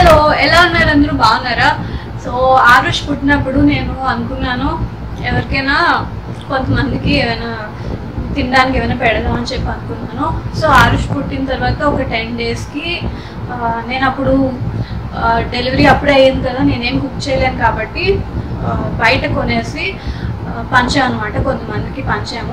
So ఎలా ఉన్నారు అందరూ బాగున్నారా? సో ఆరుష్ పుట్టినప్పుడు నేను అనుకున్నాను ఎవరికైనా కొంతమందికి ఏమైనా తినడానికి ఏమైనా పెడదామని చెప్పి అనుకున్నాను. సో ఆరుష్ పుట్టిన తర్వాత ఒక 10 డేస్కి నేను అప్పుడు డెలివరీ అప్పుడే అయ్యింది కదా, నేనేం కుక్ చేయలేను కాబట్టి బయట కొనేసి పంచాను అనమాట. కొంతమందికి పంచాము.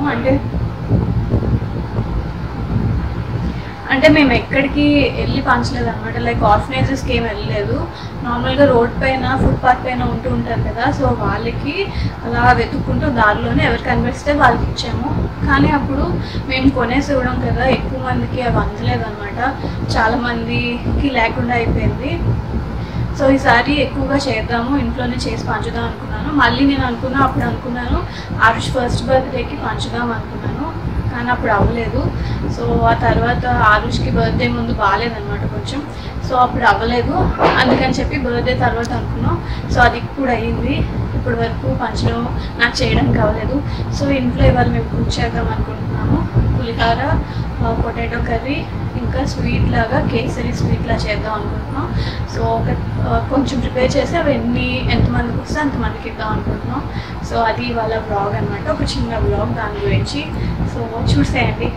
అంటే మేము ఎక్కడికి వెళ్ళి పంచలేదు అనమాట. లైక్ ఆర్ఫనేజెస్కి ఏమి వెళ్ళలేదు. నార్మల్గా రోడ్ పైన ఫుట్పాత్ పైన ఉంటూ ఉంటారు కదా, సో వాళ్ళకి అలా వెతుక్కుంటూ దారిలోనే ఎవరికి అనిపిస్తే వాళ్ళకి ఇచ్చాము. కానీ అప్పుడు మేము కొనేసి ఇవ్వడం కదా, ఎక్కువ మందికి అవి అందలేదు అనమాట. చాలామందికి లేకుండా అయిపోయింది. సో ఈసారి ఎక్కువగా చేద్దాము, ఇంట్లోనే చేసి పంచుదాం అనుకున్నాను. మళ్ళీ నేను అప్పుడు అనుకున్నాను ఆరుష్ ఫస్ట్ బర్త్డేకి పంచుదాం అనుకున్నాను, కానీ అప్పుడు అవ్వలేదు. సో ఆ తర్వాత ఆరుష్కి బర్త్డే ముందు బాగాలేదన్నమాట కొంచెం, సో అప్పుడు అవ్వలేదు. అందుకని చెప్పి బర్త్డే తర్వాత అనుకున్నాం. సో అది ఇప్పుడు అయ్యింది. ఇప్పటి వరకు పంచడం నాకు చేయడానికి అవ్వలేదు. సో ఇంట్లో ఇవాళ మేము కుక్ చేద్దాం అనుకుంటున్నాము. పులిహార, పొటాటో కర్రీ, ఇంకా స్వీట్ లాగా కేసరి స్వీట్ లా చేద్దాం అనుకుంటున్నాం. సో కొంచెం ప్రిపేర్ చేసి అవి ఎంతమందికి వస్తే అంతమందికి ఇద్దాం అనుకుంటున్నాం. సో అది ఇవాళ వ్లాగ్ అనమాట, ఒక చిన్న వ్లాగ్ దాని గురించి. సో చూసేయండి.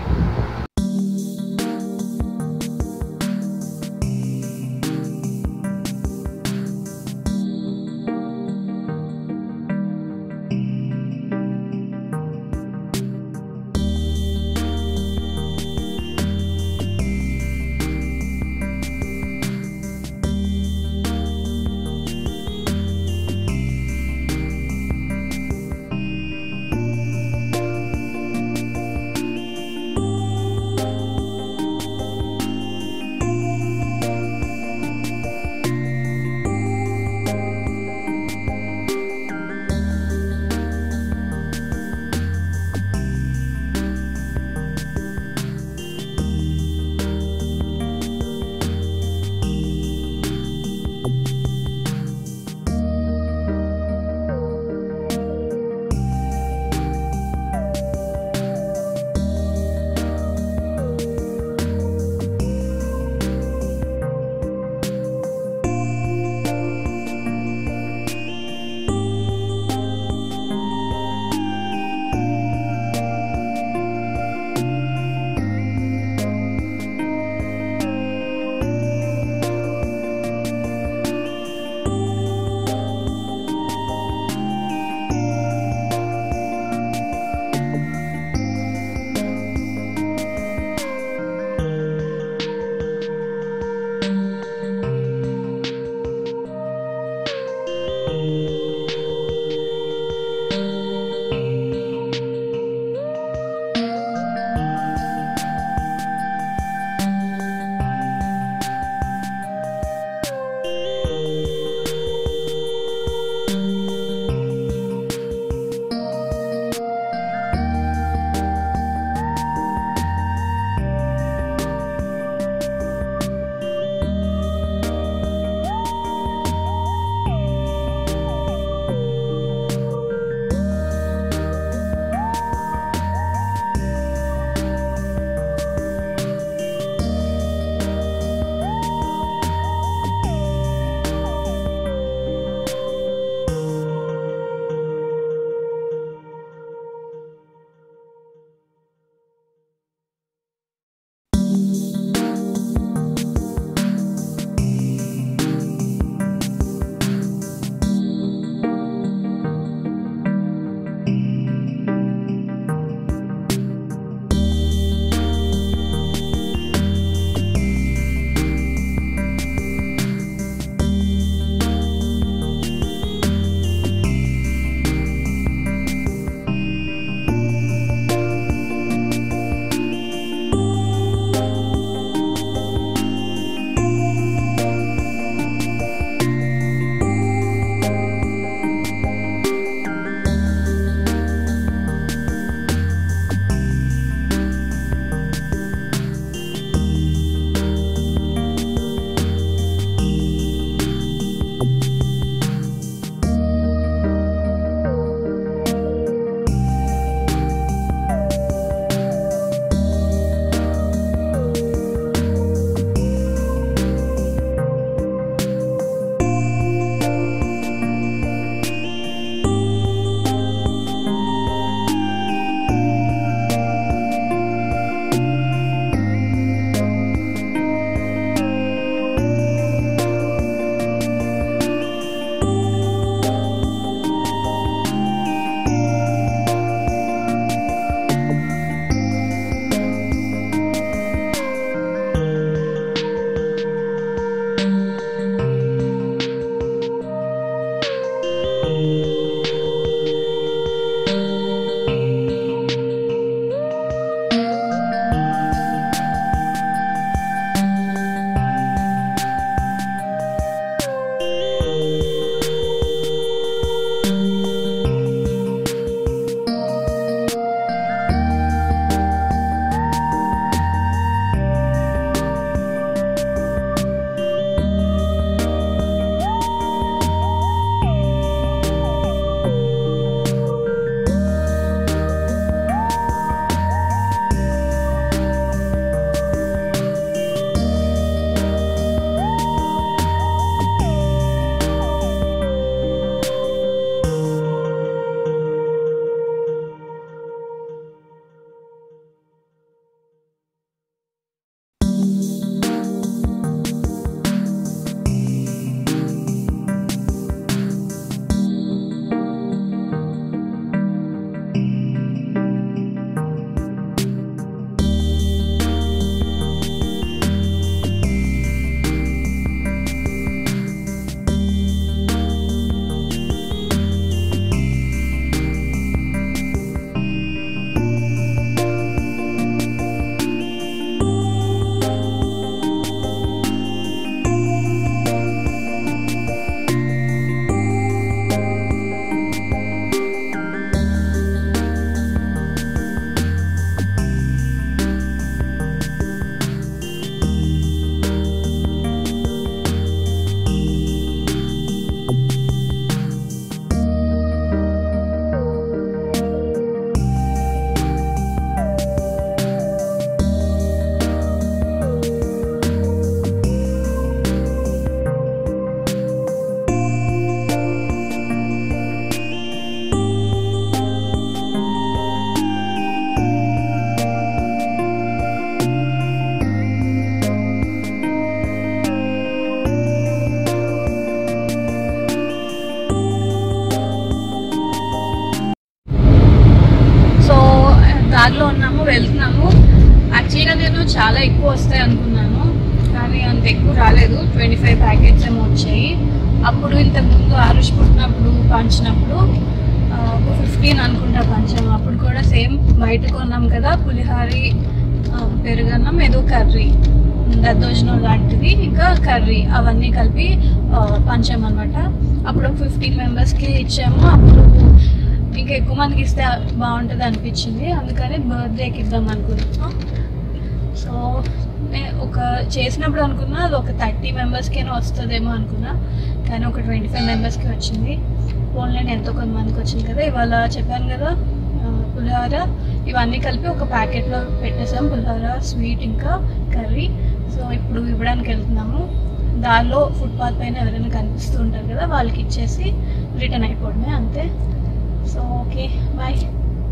వస్తాయి అనుకున్నాను, కానీ అంత ఎక్కువ రాలేదు. 25 ప్యాకెట్స్ ఏమో వచ్చాయి. అప్పుడు ఇంతకుముందు ఆరుష్ పుట్టినప్పుడు పంచినప్పుడు ఒక 15 అనుకుంటా పంచాము. అప్పుడు కూడా సేమ్ బయట కొన్నాం కదా, పులిహారి, పెరుగన్నం, ఏదో కర్రీ, దద్దోజనం లాంటిది, ఇంకా కర్రీ, అవన్నీ కలిపి పంచామన్నమాట. అప్పుడు 15 మెంబర్స్కి ఇచ్చాము. అప్పుడు ఇంకా ఎక్కువ మందికి ఇస్తే బాగుంటుంది అనిపించింది, అందుకని బర్త్డేకి ఇద్దాం అనుకున్నాం. సో ఒక చేసినప్పుడు అనుకున్నా అది ఒక 30 మెంబర్స్కైనా వస్తుందేమో అనుకున్నా, కానీ ఒక 25 మెంబర్స్కి వచ్చింది. ఓన్లీ ఎంతో కొంతమందికి వచ్చింది కదా. ఇవాళ చెప్పాను కదా, పులిహోర ఇవన్నీ కలిపి ఒక ప్యాకెట్లో పెట్టేసాం. పులిహోర, స్వీట్, ఇంకా కర్రీ. సో ఇప్పుడు ఇవ్వడానికి వెళ్తున్నాము. దానిలో ఫుట్పాత్ పైన ఎవరైనా కనిపిస్తూ ఉంటారు కదా, వాళ్ళకి ఇచ్చేసి రిటర్న్ అయిపోవడమే, అంతే. So okay, bye.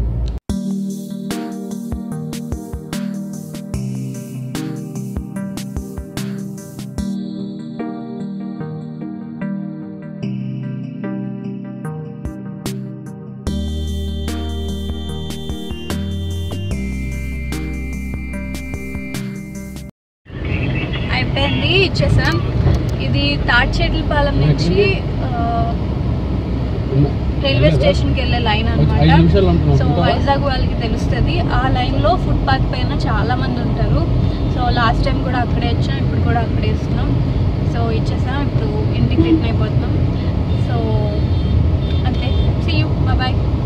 అయిపోయింది, ఇచ్చేసాం. ఇది తాడ్చేట్లపాలెం నుంచి రైల్వే స్టేషన్కి వెళ్ళే లైన్ అనమాట. సో వైజాగ్ వాళ్ళకి తెలుస్తుంది. ఆ లైన్లో ఫుట్పాత్ పైన చాలా మంది ఉంటారు. సో లాస్ట్ టైం కూడా అక్కడే ఇచ్చాం, ఇప్పుడు కూడా అక్కడే ఇస్తున్నాం. సో ఇచ్చేసాం, ఇప్పుడు ఇంటికి రిటర్న్ అయిపోతున్నాం. సో అంతే, సీ యూ, బాయ్.